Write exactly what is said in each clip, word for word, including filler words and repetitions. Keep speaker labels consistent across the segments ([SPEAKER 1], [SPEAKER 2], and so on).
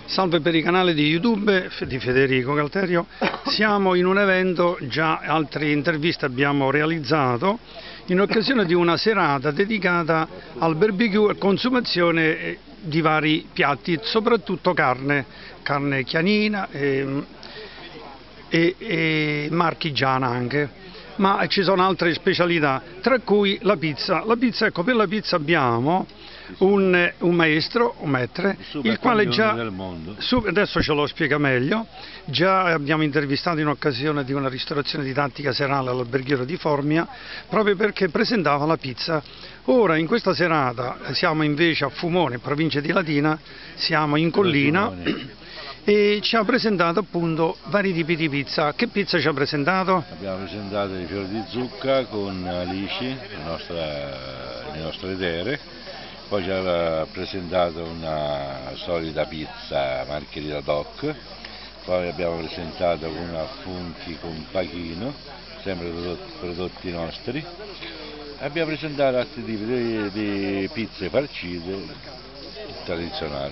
[SPEAKER 1] Salve per i canali di YouTube di Federico Galterio. Siamo in un evento, già altre interviste abbiamo realizzato, in occasione di una serata dedicata al barbecue e consumazione di vari piatti, soprattutto carne, carne chianina e, e, e marchigiana anche. Ma ci sono altre specialità, tra cui la pizza. La pizza, ecco, per la pizza abbiamo un, un maestro, un maître, il quale già,
[SPEAKER 2] del mondo.
[SPEAKER 1] adesso ce lo spiega meglio, già abbiamo intervistato in occasione di una ristorazione didattica serale all'Alberghiero di Formia, proprio perché presentava la pizza. Ora, in questa serata, siamo invece a Fumone, provincia di Latina, siamo in collina, e ci ha presentato appunto vari tipi di pizza. Che pizza ci ha presentato?
[SPEAKER 2] Abbiamo presentato i fiori di zucca con alici, le nostre, le nostre tere, poi ci ha presentato una solida pizza margherita doc, poi abbiamo presentato una funky con pachino, sempre prodotti, prodotti nostri. Abbiamo presentato altri tipi di, di pizze farcite tradizionali.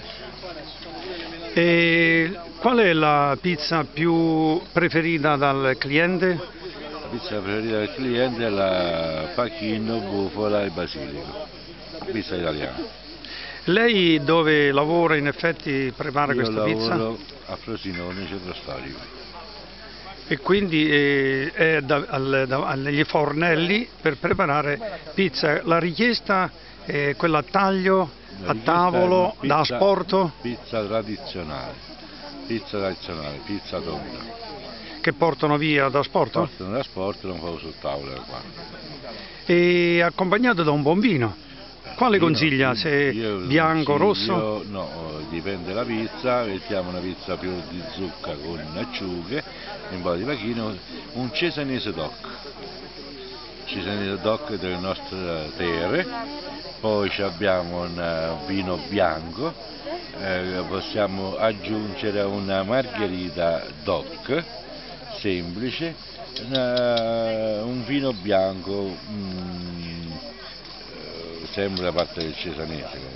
[SPEAKER 1] E qual è la pizza più preferita dal cliente?
[SPEAKER 2] La pizza preferita del cliente è la pachino, bufala e basilico, la pizza italiana.
[SPEAKER 1] Lei dove lavora in effetti prepara
[SPEAKER 2] Io
[SPEAKER 1] questa pizza?
[SPEAKER 2] lavoro a Frosinone, centro storico.
[SPEAKER 1] E quindi eh, è da, al, da, agli fornelli per preparare pizza. La richiesta è quella a taglio, a tavolo,
[SPEAKER 2] pizza,
[SPEAKER 1] da asporto?
[SPEAKER 2] Pizza tradizionale, pizza tradizionale, pizza tonda.
[SPEAKER 1] Che portano via da asporto?
[SPEAKER 2] Portano da asporto e non fanno sul tavolo qua.
[SPEAKER 1] E accompagnato da un buon vino. Quale
[SPEAKER 2] Vino,
[SPEAKER 1] consiglia? Se bianco, rosso?
[SPEAKER 2] No, dipende dalla pizza, mettiamo una pizza più di zucca con acciughe, un po' di pachino, un cesanese doc. Cesanese doc delle nostre tere. Poi abbiamo un vino bianco, eh, possiamo aggiungere una margherita doc semplice, una, un vino bianco, mm, sempre da parte del cesanese.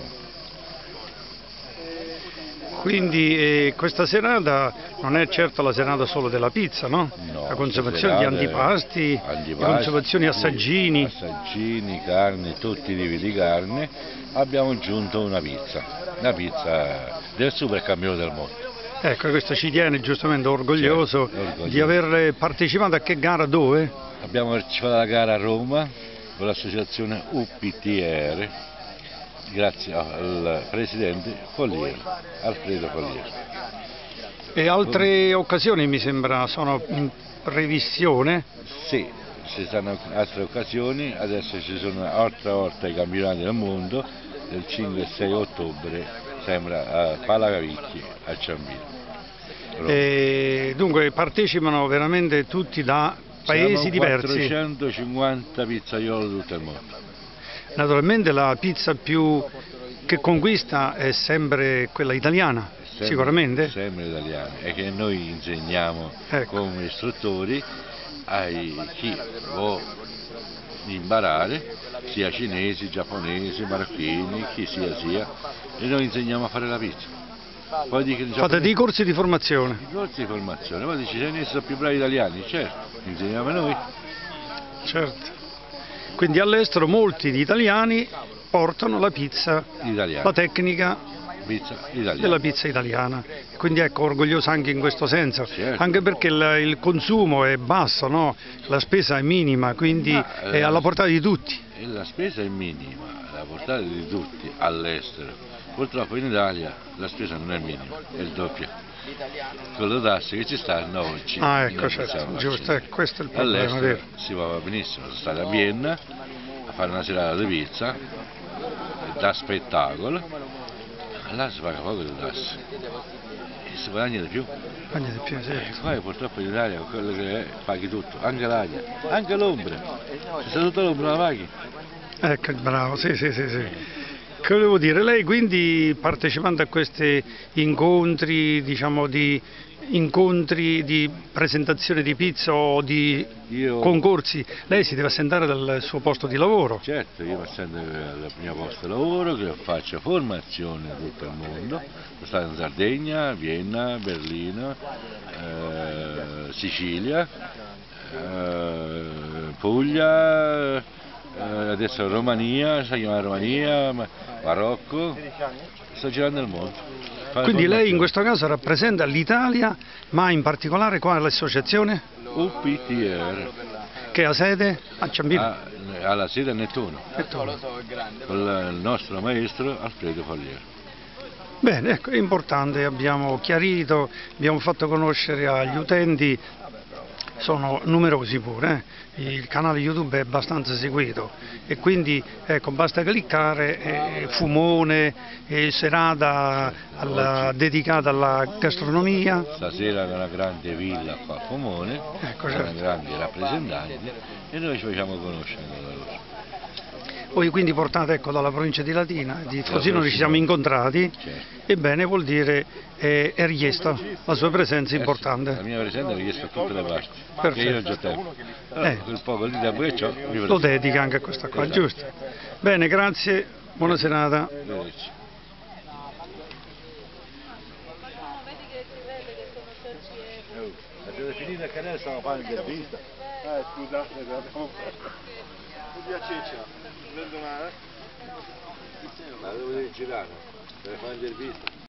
[SPEAKER 1] Quindi eh, questa serata non è certo la serata solo della pizza, no?
[SPEAKER 2] No,
[SPEAKER 1] la consumazione di antipasti,
[SPEAKER 2] antipasti,
[SPEAKER 1] di consumazioni assaggini.
[SPEAKER 2] Assaggini, carne, tutti i tipi di carne. Abbiamo aggiunto una pizza, una pizza del super campione del mondo.
[SPEAKER 1] Ecco, questo ci tiene giustamente orgoglioso,
[SPEAKER 2] certo, orgoglioso
[SPEAKER 1] di aver partecipato. A che gara, dove?
[SPEAKER 2] Abbiamo partecipato alla gara a Roma con l'associazione U P T R, grazie al presidente Follier, Alfredo Follier.
[SPEAKER 1] E altre occasioni mi sembra sono in previsione?
[SPEAKER 2] Sì, ci sono altre occasioni, adesso ci sono altra volta i campionati del mondo del cinque e sei ottobre, sembra a Palacavicchi a Ciampino.
[SPEAKER 1] E dunque partecipano veramente tutti da paesi
[SPEAKER 2] Siamo
[SPEAKER 1] diversi.
[SPEAKER 2] quattrocentocinquanta pizzaioli di tutto il mondo.
[SPEAKER 1] Naturalmente la pizza più che conquista è sempre quella italiana,
[SPEAKER 2] sempre,
[SPEAKER 1] sicuramente.
[SPEAKER 2] Sempre italiana, e che noi insegniamo
[SPEAKER 1] ecco.
[SPEAKER 2] come istruttori a chi vuole imparare, sia cinesi, giapponesi, marocchini, chi sia sia, e noi insegniamo a fare la pizza. Poi dicono,
[SPEAKER 1] fate dei corsi di formazione?
[SPEAKER 2] I corsi di formazione, poi dice, i cinesi sono più bravi italiani, certo, insegniamo a noi.
[SPEAKER 1] Certo. Quindi all'estero molti di italiani portano la pizza
[SPEAKER 2] italiana,
[SPEAKER 1] la tecnica
[SPEAKER 2] pizza italiana.
[SPEAKER 1] della pizza italiana. Quindi ecco, orgoglioso anche in questo senso,
[SPEAKER 2] certo.
[SPEAKER 1] Anche perché il, il consumo è basso, no? La spesa è minima, quindi Ma, è alla portata di tutti.
[SPEAKER 2] E la spesa è minima, alla portata di tutti all'estero. Purtroppo in Italia la spesa non è minima, è il doppio. Con le tasse che ci stanno oggi.
[SPEAKER 1] Ah, ecco, certo, giusto, eh, questo è il problema.
[SPEAKER 2] All'estero
[SPEAKER 1] vero.
[SPEAKER 2] si va benissimo, sono stato a Vienna a fare una serata di pizza, da spettacolo, là si paga poco di tasse e si guadagna di più.
[SPEAKER 1] Guadagna di più, sì.
[SPEAKER 2] E poi purtroppo in Italia quello che è, paghi tutto, anche l'aria, anche l'ombra, se sta tutta l'ombra la paghi.
[SPEAKER 1] Ecco, bravo, sì, sì, sì, sì. Che volevo dire, lei quindi partecipando a questi incontri, diciamo di incontri di presentazione di pizza o di
[SPEAKER 2] Io,
[SPEAKER 1] concorsi, lei si deve assentare dal suo posto di lavoro.
[SPEAKER 2] certo, io mi assento al mio posto di lavoro, che faccio formazione in tutto il mondo, sono stato in Sardegna, Vienna, Berlino, eh, Sicilia, eh, Puglia, eh, adesso Romania, si chiama Romania, Marocco, sto girando il mondo.
[SPEAKER 1] Quindi lei in questo caso rappresenta l'Italia, ma in particolare quale associazione?
[SPEAKER 2] U P T R,
[SPEAKER 1] Che ha sede a Ciampino.
[SPEAKER 2] a- alla sede a Nettuno, con il nostro maestro Alfredo Fogliero.
[SPEAKER 1] Bene, ecco, è importante, abbiamo chiarito, abbiamo fatto conoscere agli utenti, sono numerosi pure, eh? Il canale YouTube è abbastanza seguito e quindi ecco, basta cliccare, eh, Fumone, eh, serata alla- dedicata alla gastronomia.
[SPEAKER 2] Stasera è una grande villa qua a Fumone,
[SPEAKER 1] Ecco,
[SPEAKER 2] con
[SPEAKER 1] certo.
[SPEAKER 2] grandi rappresentanti e noi ci facciamo conoscere da loro.
[SPEAKER 1] Voi quindi portate ecco, dalla provincia di Latina, di Frosinone ci
[SPEAKER 2] prossima-
[SPEAKER 1] siamo incontrati,
[SPEAKER 2] Certo.
[SPEAKER 1] ebbene vuol dire eh, è richiesta la sua presenza
[SPEAKER 2] La
[SPEAKER 1] importante.
[SPEAKER 2] mia presenza è richiesta a tutte le parti, perché
[SPEAKER 1] Perfetto.
[SPEAKER 2] io ho già tempo. Allora,
[SPEAKER 1] Eh.
[SPEAKER 2] quel poco di tempo che ho, mi
[SPEAKER 1] Lo
[SPEAKER 2] presento.
[SPEAKER 1] dedica anche a questa qua,
[SPEAKER 2] Esatto.
[SPEAKER 1] giusto? Bene, grazie, buona serata.
[SPEAKER 2] Arrivederci. Avete finito il canale, stavo facendo l'intervista.
[SPEAKER 3] Eh, scusate, abbiamo fatto. Un piacere, prendo una...
[SPEAKER 2] La devo dire in girare, per fare l'intervista.